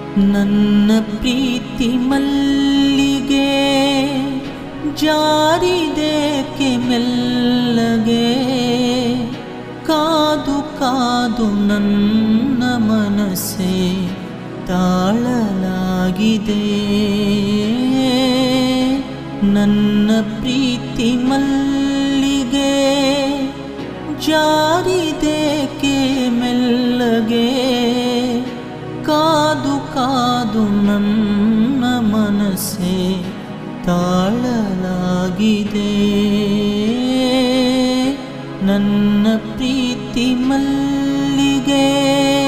ನನ್ನ ಪ್ರೀತಿ ಮಲ್ಲಿಗೆ ಜಾರಿದೇಕೆ ಮೆಲ್ಲಗೆ, ಕಾದು ಕಾದು ನನ್ನ ಮನಸ್ಸೇ ತಾಳಲಾಗಿದೆ. ನನ್ನ ಪ್ರೀತಿ ಮಲ್ಲಿಗೆ ಜಾರಿದೇಕೆ ಮೆಲ್ಲಗೆ, ಕಾದು ಕಾದು ನನ್ನ ಮನಸ್ಸೇ ತಾಳಲಾಗಿದೆ. ನನ್ನ ಪ್ರೀತಿ ಮಲ್ಲಿಗೆ